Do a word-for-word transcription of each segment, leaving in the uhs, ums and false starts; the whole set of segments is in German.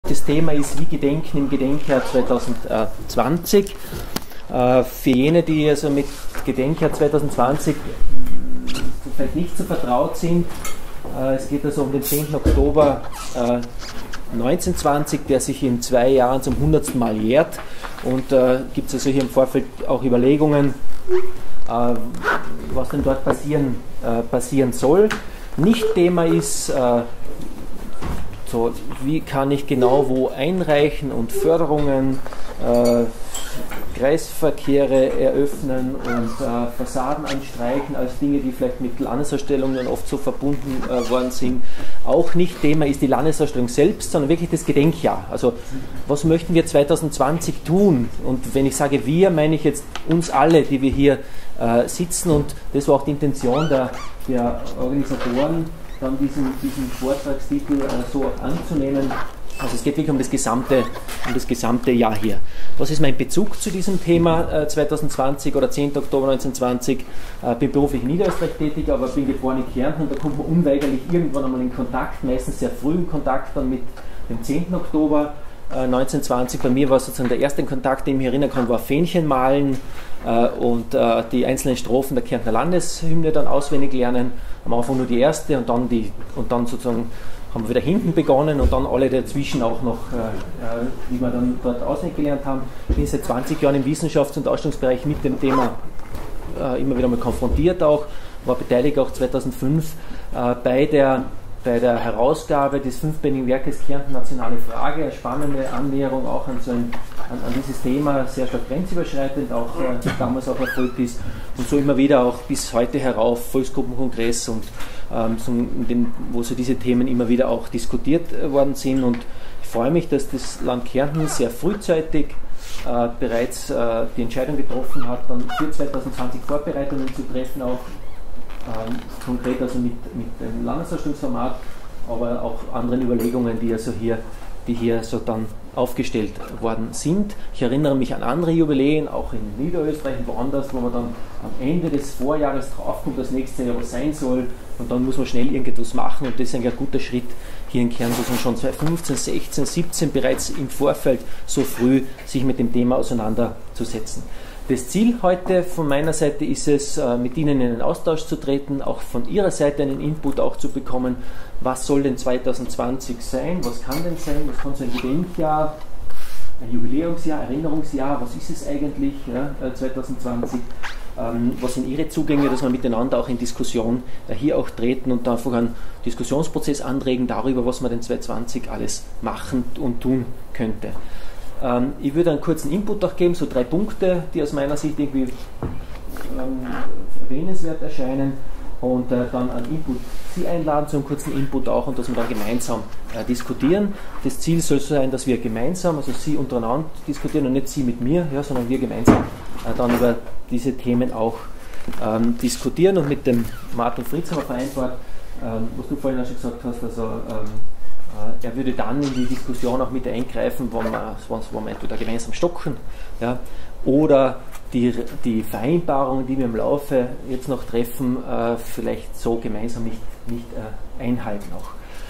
Das Thema ist Wie gedenken im Gedenkjahr zweitausendzwanzig. Äh, für jene, die also mit Gedenkjahr zweitausendzwanzig vielleicht nicht so vertraut sind, äh, es geht also um den zehnten Oktober äh, neunzehnhundertzwanzig, der sich in zwei Jahren zum hundertsten Mal jährt. Und äh, gibt es also hier im Vorfeld auch Überlegungen, äh, was denn dort passieren, äh, passieren soll. Nicht Thema ist, äh, so, wie kann ich genau wo einreichen und Förderungen, äh, Kreisverkehre eröffnen und äh, Fassaden anstreichen, als Dinge, die vielleicht mit Landesausstellungen oft so verbunden äh, worden sind. Auch nicht Thema ist die Landesausstellung selbst, sondern wirklich das Gedenkjahr. Also was möchten wir zweitausendzwanzig tun? Und wenn ich sage wir, meine ich jetzt uns alle, die wir hier äh, sitzen, und das war auch die Intention der, der Organisatoren, dann diesen, diesen Vortragstitel äh, so auch anzunehmen. Also es geht wirklich um das gesamte, um das gesamte Jahr hier. Was ist mein Bezug zu diesem Thema äh, zweitausendzwanzig oder zehnten Oktober neunzehnhundertzwanzig? Äh, bin beruflich in Niederösterreich tätig, aber bin geboren in Kärnten, und da kommt man unweigerlich irgendwann einmal in Kontakt, meistens sehr früh in Kontakt dann mit dem zehnten Oktober äh, neunzehnhundertzwanzig. Bei mir war sozusagen der erste Kontakt, den ich mich erinnern kann, war Fähnchen malen äh, und äh, die einzelnen Strophen der Kärntner Landeshymne dann auswendig lernen. Am Anfang nur die erste und dann, die, und dann sozusagen haben wir wieder hinten begonnen und dann alle dazwischen auch noch, äh, die wir dann dort auswendig gelernt haben. Ich bin seit zwanzig Jahren im Wissenschafts- und Ausstellungsbereich mit dem Thema äh, immer wieder mal konfrontiert auch, war beteiligt auch zweitausendfünf äh, bei, der, bei der Herausgabe des fünfbändigen Werkes Kärnten Nationale Frage, eine spannende Annäherung auch an, so ein, an, an dieses Thema, sehr stark grenzüberschreitend auch äh, damals auch erfolgt ist, und so immer wieder auch bis heute herauf, Volksgruppenkongress und ähm, so den, wo so diese Themen immer wieder auch diskutiert äh, worden sind. Und ich freue mich, dass das Land Kärnten sehr frühzeitig äh, bereits äh, die Entscheidung getroffen hat, dann für zweitausendzwanzig Vorbereitungen zu treffen, auch ähm, konkret also mit, mit dem Landesausstellungsformat, aber auch anderen Überlegungen, die also hier, die hier so dann aufgestellt worden sind. Ich erinnere mich an andere Jubiläen, auch in Niederösterreich und woanders, wo man dann am Ende des Vorjahres draufkommt, das nächste Jahr was sein soll, und dann muss man schnell irgendetwas machen, und das ist eigentlich ein guter Schritt hier in Kärnten, dass man schon zweitausendfünfzehn, sechzehn, siebzehn bereits im Vorfeld so früh sich mit dem Thema auseinanderzusetzen. Das Ziel heute von meiner Seite ist es, mit Ihnen in einen Austausch zu treten, auch von Ihrer Seite einen Input auch zu bekommen. Was soll denn zweitausendzwanzig sein? Was kann denn sein? Was kann so ein Gedenkjahr, ein Jubiläumsjahr, Erinnerungsjahr? Was ist es eigentlich, ja, zweitausendzwanzig? Ähm, was sind Ihre Zugänge, dass wir miteinander auch in Diskussion äh, hier auch treten und da einfach einen Diskussionsprozess anregen darüber, was man denn zweitausendzwanzig alles machen und tun könnte. Ähm, ich würde einen kurzen Input auch geben, so drei Punkte, die aus meiner Sicht irgendwie ähm, erwähnenswert erscheinen, und äh, dann einen Input Sie einladen zu einem kurzen Input auch, und dass wir dann gemeinsam äh, diskutieren. Das Ziel soll so sein, dass wir gemeinsam, also Sie untereinander diskutieren und nicht Sie mit mir, ja, sondern wir gemeinsam äh, dann über diese Themen auch ähm, diskutieren, und mit dem Martin Fritz haben wir vereinbart, ähm, was du vorhin auch schon gesagt hast, also ähm, er würde dann in die Diskussion auch mit eingreifen, wo man, wo man entweder gemeinsam stocken, ja, oder die, die Vereinbarungen, die wir im Laufe jetzt noch treffen, äh, vielleicht so gemeinsam nicht, nicht äh, einhalten auch.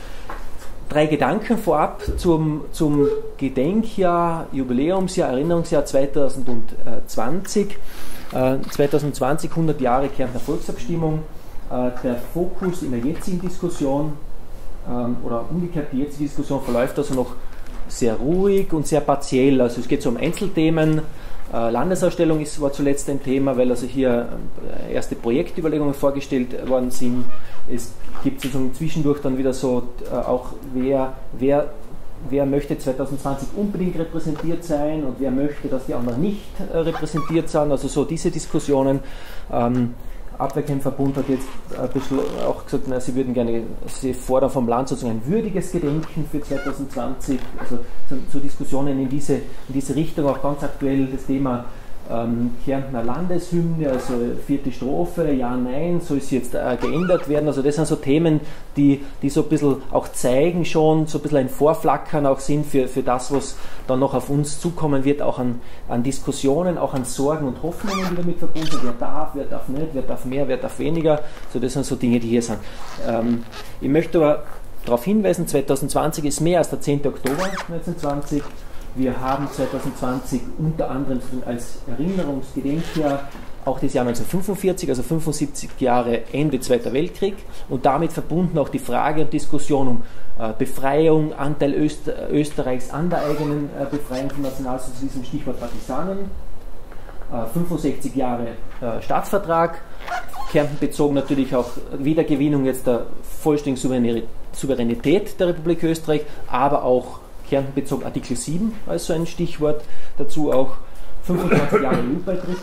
Drei Gedanken vorab zum, zum Gedenkjahr, Jubiläumsjahr, Erinnerungsjahr zweitausendzwanzig. Äh, zweitausendzwanzig, hundert Jahre Kärntner Volksabstimmung. Äh, der Fokus in der jetzigen Diskussion, oder umgekehrt, die jetzige Diskussion verläuft also noch sehr ruhig und sehr partiell. Also es geht so um Einzelthemen. Äh, Landesausstellung ist, war zuletzt ein Thema, weil also hier äh, erste Projektüberlegungen vorgestellt worden sind. Es gibt sozusagen zwischendurch dann wieder so äh, auch, wer, wer, wer möchte zweitausendzwanzig unbedingt repräsentiert sein und wer möchte, dass die anderen nicht äh, repräsentiert sind. Also so diese Diskussionen. Ähm, Abwehrkämpferbund hat jetzt äh, auch gesagt, na, sie würden gerne, sie fordern vom Land sozusagen ein würdiges Gedenken für zweitausendzwanzig, also so, so Diskussionen in diese, in diese Richtung, auch ganz aktuell das Thema ähm, Kärntner Landeshymne, also vierte Strophe, ja, nein, soll es jetzt äh, geändert werden, also das sind so Themen, die, die so ein bisschen auch zeigen schon, so ein bisschen ein Vorflackern auch sind für, für das, was dann noch auf uns zukommen wird, auch an, an Diskussionen, auch an Sorgen und Hoffnungen, die damit verbunden sind, wer darf, wer darf nicht, wer darf mehr, wer darf weniger, so das sind so Dinge, die hier sind. Ähm, ich möchte aber darauf hinweisen, zweitausendzwanzig ist mehr als der zehnte Oktober neunzehnhundertzwanzig. Wir haben zweitausendzwanzig unter anderem als Erinnerungsgedenkjahr auch das Jahr neunzehnhundertfünfundvierzig, also fünfundsiebzig Jahre Ende Zweiter Weltkrieg und damit verbunden auch die Frage und Diskussion um äh, Befreiung, Anteil Öster Österreichs an der eigenen äh, Befreiung vom Nationalsozialismus, Stichwort Partisanen, äh, fünfundsechzig Jahre äh, Staatsvertrag, Kärnten bezogen natürlich auch Wiedergewinnung jetzt der vollständigen Souveränität der Republik Österreich, aber auch Kärnten bezogen Artikel sieben als so ein Stichwort, dazu auch fünfundzwanzig Jahre E U-Beitritt.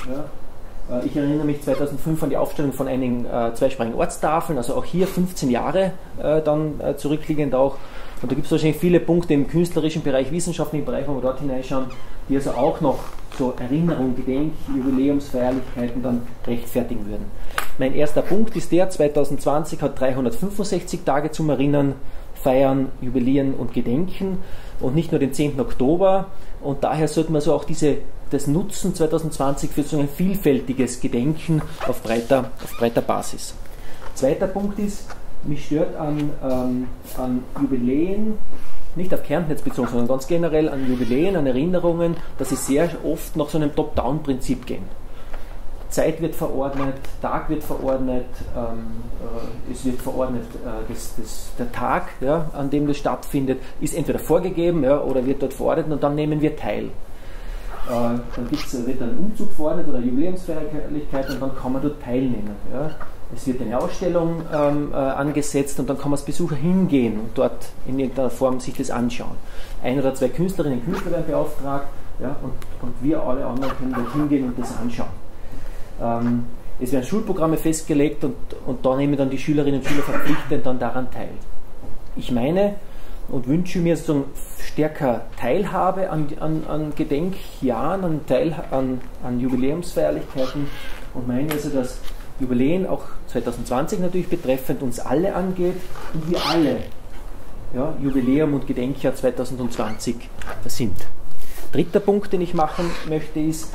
Ja. Ich erinnere mich zweitausendfünf an die Aufstellung von einigen äh, zweisprachigen Ortstafeln, also auch hier fünfzehn Jahre äh, dann äh, zurückliegend auch. Und da gibt es wahrscheinlich viele Punkte im künstlerischen Bereich, wissenschaftlichen Bereich, wo wir dort hineinschauen, die also auch noch so Erinnerung, Gedenk, Jubiläumsfeierlichkeiten dann rechtfertigen würden. Mein erster Punkt ist der, zweitausendzwanzig hat dreihundertfünfundsechzig Tage zum Erinnern, Feiern, Jubilieren und Gedenken und nicht nur den zehnten Oktober. Und daher sollte man so auch diese, das nutzen zweitausendzwanzig für so ein vielfältiges Gedenken auf breiter, auf breiter Basis. Zweiter Punkt ist, mich stört an, ähm, an Jubiläen, nicht auf Kärnten jetzt bezogen, sondern ganz generell an Jubiläen, an Erinnerungen, dass sie sehr oft nach so einem Top-Down-Prinzip gehen. Zeit wird verordnet, Tag wird verordnet, ähm, äh, es wird verordnet, äh, das, das, der Tag, ja, an dem das stattfindet, ist entweder vorgegeben, ja, oder wird dort verordnet und dann nehmen wir teil. Äh, dann gibt's, wird ein Umzug verordnet oder Jubiläumsfeierlichkeit und dann kann man dort teilnehmen. Ja. Es wird eine Ausstellung ähm, äh, angesetzt und dann kann man als Besucher hingehen und dort in irgendeiner Form sich das anschauen. Ein oder zwei Künstlerinnen und Künstler werden beauftragt, ja, und, und wir alle anderen können dort hingehen und das anschauen. Ähm, es werden Schulprogramme festgelegt und, und da nehmen dann die Schülerinnen und Schüler verpflichtend dann daran teil. Ich meine und wünsche mir so stärker Teilhabe an, an, an Gedenkjahren, an, Teil, an, an Jubiläumsfeierlichkeiten und meine also, dass Jubiläen auch zweitausendzwanzig natürlich betreffend uns alle angeht und wir alle ja, Jubiläum und Gedenkjahr zweitausendzwanzig sind. Dritter Punkt, den ich machen möchte, ist,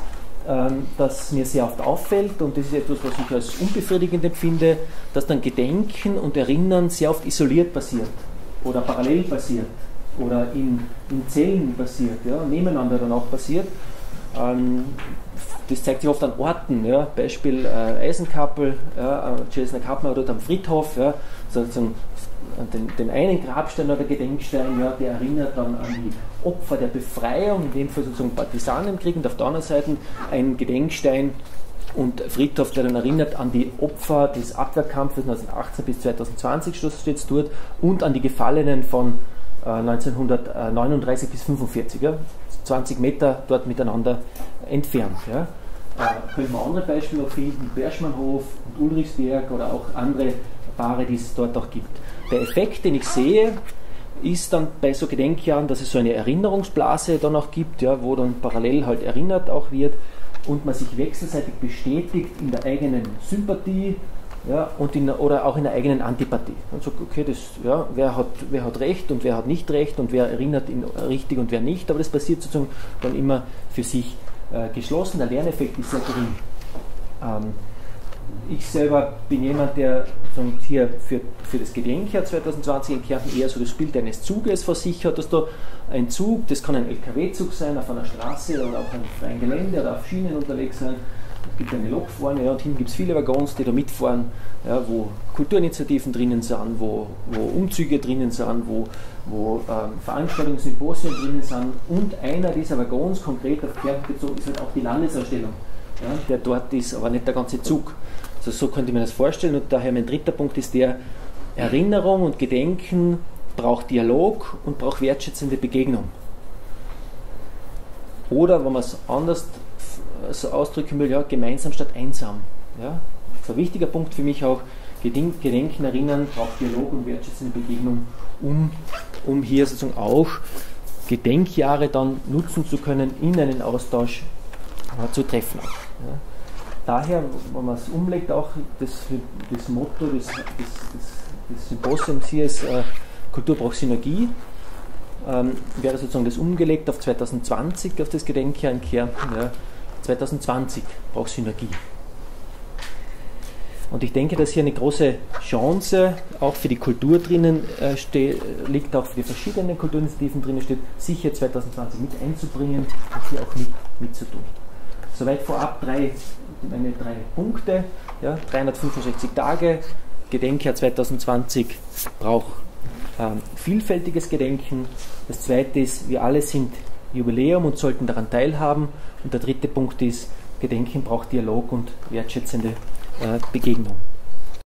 dass mir sehr oft auffällt, und das ist etwas, was ich als unbefriedigend empfinde, dass dann Gedenken und Erinnern sehr oft isoliert passiert oder parallel passiert oder in, in Zellen passiert, ja, nebeneinander dann auch passiert. Das zeigt sich oft an Orten, ja, Beispiel äh, Eisenkappel, ja, Cesena Kappel dort am Friedhof, ja, sozusagen den, den einen Grabstein oder Gedenkstein, ja, der erinnert dann an die Opfer der Befreiung, in dem Fall sozusagen Partisanenkrieg, und auf der anderen Seite ein Gedenkstein und Friedhof, der dann erinnert an die Opfer des Abwehrkampfes neunzehnhundertachtzehn bis zweitausendzwanzig, steht es dort, und an die Gefallenen von äh, neunzehnhundertneununddreißig bis fünfundvierzig, ja, zwanzig Meter dort miteinander entfernt. Ja. Äh, können wir andere Beispiele noch finden, Berschmannhof und Ulrichsberg oder auch andere Paare, die es dort auch gibt. Der Effekt, den ich sehe, ist dann bei so Gedenkjahren, dass es so eine Erinnerungsblase dann auch gibt, ja, wo dann parallel halt erinnert auch wird und man sich wechselseitig bestätigt in der eigenen Sympathie, ja, und in, oder auch in der eigenen Antipathie. Und so, okay, das, ja, wer, hat, wer hat Recht und wer hat nicht Recht und wer erinnert ihn richtig und wer nicht, aber das passiert sozusagen dann immer für sich äh, geschlossen. Der Lerneffekt ist sehr gering. Ähm, ich selber bin jemand, der hier für, für das Gedenkjahr zweitausendzwanzig in Kärnten eher so das Bild eines Zuges vor sich hat, dass da ein Zug, das kann ein L K W-Zug sein, auf einer Straße oder auf einem freien Gelände oder auf Schienen unterwegs sein. Es gibt eine Lok vorne, ja, und hinten gibt es viele Waggons, die da mitfahren, ja, wo Kulturinitiativen drinnen sind, wo, wo Umzüge drinnen sind, wo, wo ähm, Veranstaltungen, Symposien drinnen sind, und einer dieser Waggons, konkret auf Kärnten bezogen, ist halt auch die Landesausstellung, ja, der dort ist, aber nicht der ganze Zug. Also so könnte ich mir das vorstellen, und daher mein dritter Punkt ist der, Erinnerung und Gedenken braucht Dialog und braucht wertschätzende Begegnung. Oder, wenn man es anders so ausdrücken will, ja, gemeinsam statt einsam. Ja? Das ist ein wichtiger Punkt für mich auch, Gedenken, Erinnern braucht Dialog und wertschätzende Begegnung, um, um hier sozusagen auch Gedenkjahre dann nutzen zu können, in einen Austausch äh, zu treffen. Ja? Daher, wenn man es umlegt, auch das, das Motto des, des, des, des Symposiums hier ist, äh, Kultur braucht Synergie, ähm, wäre sozusagen das umgelegt auf zweitausendzwanzig, auf das Gedenkjahr in Kärnten. Ja. zweitausendzwanzig braucht Synergie. Und ich denke, dass hier eine große Chance auch für die Kultur drinnen äh, liegt, auch für die verschiedenen Kulturinitiativen drinnen steht, sich hier zwanzig zwanzig mit einzubringen und hier auch mit, mitzutun. Soweit vorab drei, meine drei Punkte. Ja, dreihundertfünfundsechzig Tage, Gedenkjahr zwanzig zwanzig braucht ähm, vielfältiges Gedenken. Das zweite ist, wir alle sind Jubiläum und sollten daran teilhaben. Und der dritte Punkt ist, Gedenken braucht Dialog und wertschätzende äh, Begegnung.